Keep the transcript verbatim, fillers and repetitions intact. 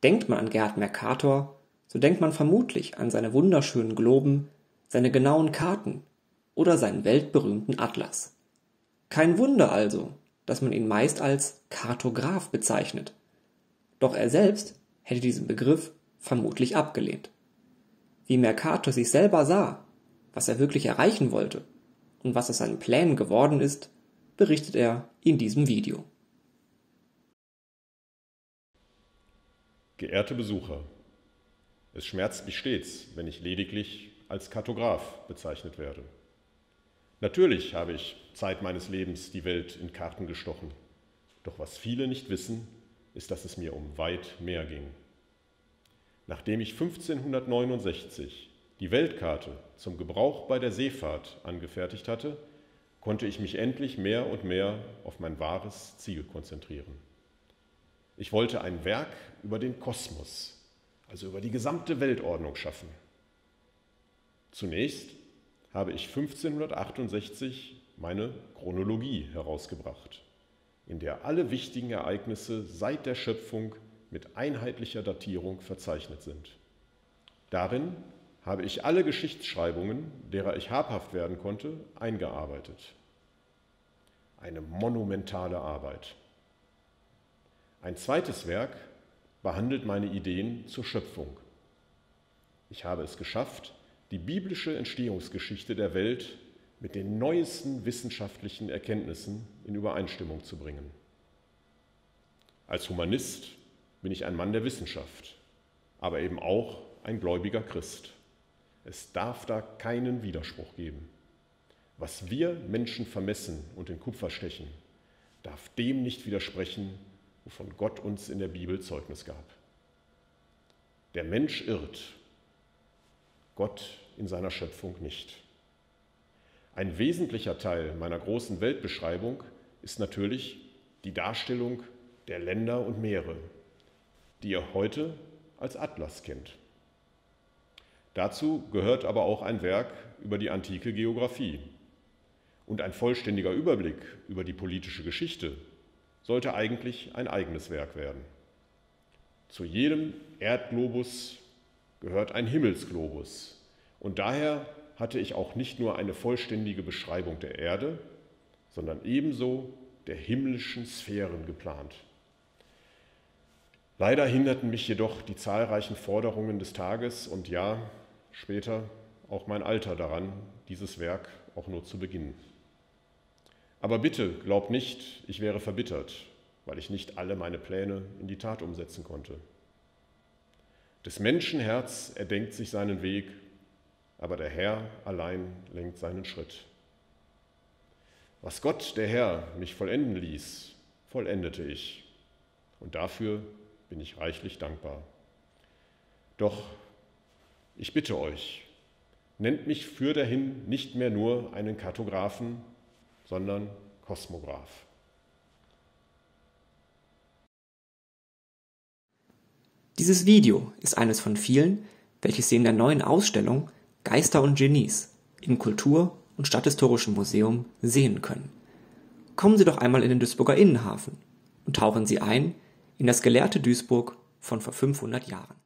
Denkt man an Gerhard Mercator, so denkt man vermutlich an seine wunderschönen Globen, seine genauen Karten oder seinen weltberühmten Atlas. Kein Wunder also, dass man ihn meist als Kartograf bezeichnet. Doch er selbst hätte diesen Begriff vermutlich abgelehnt. Wie Mercator sich selber sah, was er wirklich erreichen wollte und was aus seinen Plänen geworden ist, berichtet er in diesem Video. Geehrte Besucher, es schmerzt mich stets, wenn ich lediglich als Kartograf bezeichnet werde. Natürlich habe ich Zeit meines Lebens die Welt in Karten gestochen. Doch was viele nicht wissen, ist, dass es mir um weit mehr ging. Nachdem ich fünfzehnhundertneunundsechzig die Weltkarte zum Gebrauch bei der Seefahrt angefertigt hatte, konnte ich mich endlich mehr und mehr auf mein wahres Ziel konzentrieren. Ich wollte ein Werk über den Kosmos, also über die gesamte Weltordnung schaffen. Zunächst habe ich fünfzehnhundertachtundsechzig meine Chronologie herausgebracht, in der alle wichtigen Ereignisse seit der Schöpfung mit einheitlicher Datierung verzeichnet sind. Darin habe ich alle Geschichtsschreibungen, derer ich habhaft werden konnte, eingearbeitet. Eine monumentale Arbeit. Ein zweites Werk behandelt meine Ideen zur Schöpfung. Ich habe es geschafft, die biblische Entstehungsgeschichte der Welt mit den neuesten wissenschaftlichen Erkenntnissen in Übereinstimmung zu bringen. Als Humanist bin ich ein Mann der Wissenschaft, aber eben auch ein gläubiger Christ. Es darf da keinen Widerspruch geben. Was wir Menschen vermessen und in Kupfer stechen, darf dem nicht widersprechen, wovon Gott uns in der Bibel Zeugnis gab. Der Mensch irrt, Gott in seiner Schöpfung nicht. Ein wesentlicher Teil meiner großen Weltbeschreibung ist natürlich die Darstellung der Länder und Meere, die ihr heute als Atlas kennt. Dazu gehört aber auch ein Werk über die antike Geographie. Und ein vollständiger Überblick über die politische Geschichte sollte eigentlich ein eigenes Werk werden. Zu jedem Erdglobus gehört ein Himmelsglobus. Und daher hatte ich auch nicht nur eine vollständige Beschreibung der Erde, sondern ebenso der himmlischen Sphären geplant. Leider hinderten mich jedoch die zahlreichen Forderungen des Tages und ja, später auch mein Alter daran, dieses Werk auch nur zu beginnen. Aber bitte glaubt nicht, ich wäre verbittert, weil ich nicht alle meine Pläne in die Tat umsetzen konnte. Des Menschen Herz erdenkt sich seinen Weg, aber der Herr allein lenkt seinen Schritt. Was Gott, der Herr, mich vollenden ließ, vollendete ich. Und dafür bin ich reichlich dankbar. Doch ich bitte euch, nennt mich fürderhin nicht mehr nur einen Kartografen, sondern Kosmograph. Dieses Video ist eines von vielen, welches Sie in der neuen Ausstellung Geister und Genies im Kultur- und Stadthistorischen Museum sehen können. Kommen Sie doch einmal in den Duisburger Innenhafen und tauchen Sie ein in das gelehrte Duisburg von vor fünfhundert Jahren.